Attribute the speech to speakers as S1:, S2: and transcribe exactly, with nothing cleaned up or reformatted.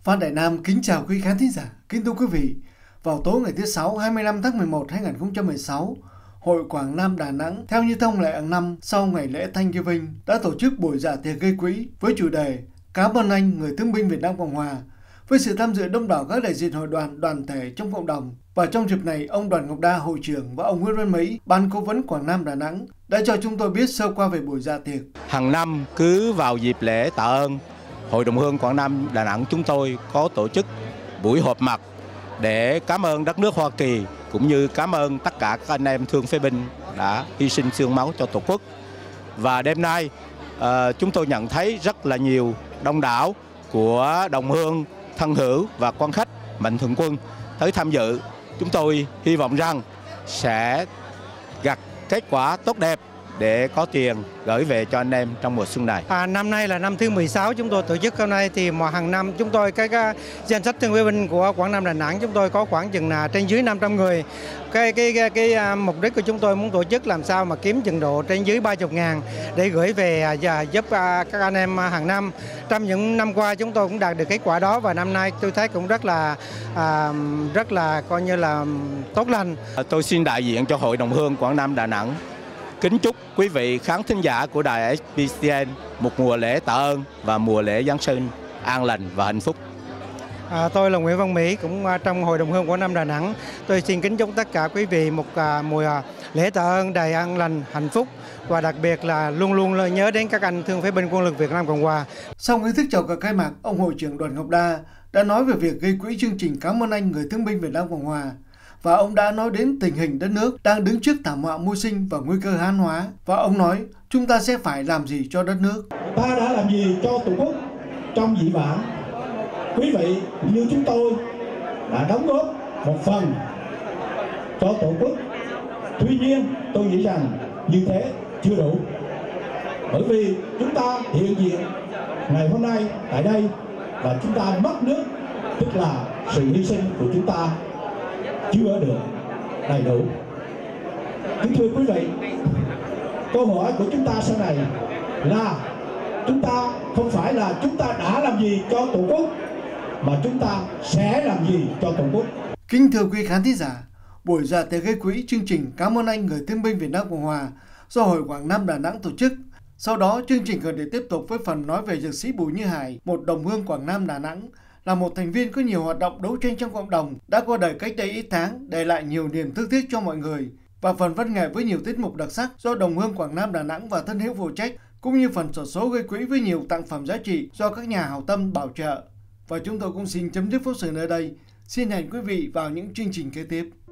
S1: Phan Đại Nam kính chào quý khán thính giả. Kính thưa quý vị, vào tối ngày thứ Sáu hai mươi lăm tháng mười một năm hai nghìn không trăm mười sáu, Hội Quảng Nam Đà Nẵng theo như thông lệ hàng năm sau ngày lễ Thanksgiving đã tổ chức buổi dạ tiệc gây quỹ với chủ đề Cảm ơn anh người thương binh Việt Nam Cộng Hòa, với sự tham dự đông đảo các đại diện hội đoàn, đoàn thể trong cộng đồng. Và trong dịp này, ông Đoàn Ngọc Đa, hội trưởng, và ông Nguyễn Văn Mỹ, ban cố vấn Quảng Nam Đà Nẵng đã cho chúng tôi biết sơ qua về buổi dạ tiệc.
S2: Hàng năm cứ vào dịp lễ tạ ơn, Hội đồng hương Quảng Nam Đà Nẵng chúng tôi có tổ chức buổi họp mặt để cảm ơn đất nước Hoa Kỳ cũng như cảm ơn tất cả các anh em thương phế binh đã hy sinh xương máu cho Tổ quốc. Và đêm nay à, chúng tôi nhận thấy rất là nhiều đông đảo của đồng hương, thân hữu và quan khách mạnh thường quân tới tham dự. Chúng tôi hy vọng rằng sẽ gặt kết quả tốt đẹp để có tiền gửi về cho anh em trong mùa xuân này.
S3: À, năm nay là năm thứ mười sáu chúng tôi tổ chức. Hôm nay thì mà hàng năm chúng tôi cái, cái danh sách thương phế binh của Quảng Nam Đà Nẵng chúng tôi có khoảng chừng là trên dưới năm trăm người. Cái cái cái, cái mục đích của chúng tôi muốn tổ chức làm sao mà kiếm chừng độ trên dưới ba mươi ngàn để gửi về và giúp các anh em hàng năm. Trong những năm qua chúng tôi cũng đạt được kết quả đó, và năm nay tôi thấy cũng rất là à, rất là coi như là tốt lành.
S2: Tôi xin đại diện cho Hội đồng hương Quảng Nam Đà Nẵng kính chúc quý vị khán thính giả của đài ét bê xê en một mùa lễ tạ ơn và mùa lễ Giáng sinh an lành và hạnh phúc.
S3: À, tôi là Nguyễn Văn Mỹ, cũng trong Hội đồng hương Quảng Nam Đà Nẵng. Tôi xin kính chúc tất cả quý vị một à, mùa lễ tạ ơn đầy an lành, hạnh phúc, và đặc biệt là luôn luôn nhớ đến các anh thương phế binh Quân lực Việt Nam Cộng Hòa.
S1: Sau nghi thức chào cờ khai mạc, ông hội trưởng Đoàn Ngọc Đa đã nói về việc gây quỹ chương trình Cảm ơn anh người thương binh Việt Nam Cộng Hòa. Và ông đã nói đến tình hình đất nước đang đứng trước thảm họa mưu sinh và nguy cơ han hóa. Và ông nói chúng ta sẽ phải làm gì cho đất nước.
S4: Ta đã làm gì cho Tổ quốc trong dĩ vãng. Quý vị như chúng tôi đã đóng góp một phần cho Tổ quốc. Tuy nhiên tôi nghĩ rằng như thế chưa đủ. Bởi vì chúng ta hiện diện ngày hôm nay tại đây và chúng ta mất nước, tức là sự hy sinh của chúng ta chưa được đầy đủ. Kính thưa quý vị, câu hỏi của chúng ta sau này là chúng ta không phải là chúng ta đã làm gì cho Tổ quốc, mà chúng ta sẽ làm gì cho Tổ quốc.
S1: Kính thưa quý khán thính giả, buổi dạ tiệc gây quỹ chương trình Cảm ơn anh người thương binh Việt Nam Cộng Hòa do Hội Quảng Nam Đà Nẵng tổ chức. Sau đó chương trình còn để tiếp tục với phần nói về dược sĩ Bùi Như Hải, một đồng hương Quảng Nam Đà Nẵng, là một thành viên có nhiều hoạt động đấu tranh trong cộng đồng, đã qua đời cách đây ít tháng, để lại nhiều niềm thương tiếc cho mọi người. Và phần văn nghệ với nhiều tiết mục đặc sắc do đồng hương Quảng Nam Đà Nẵng và thân hữu phụ trách, cũng như phần sổ số gây quỹ với nhiều tặng phẩm giá trị do các nhà hảo tâm bảo trợ. Và chúng tôi cũng xin chấm dứt phóng sự nơi đây. Xin hẹn quý vị vào những chương trình kế tiếp.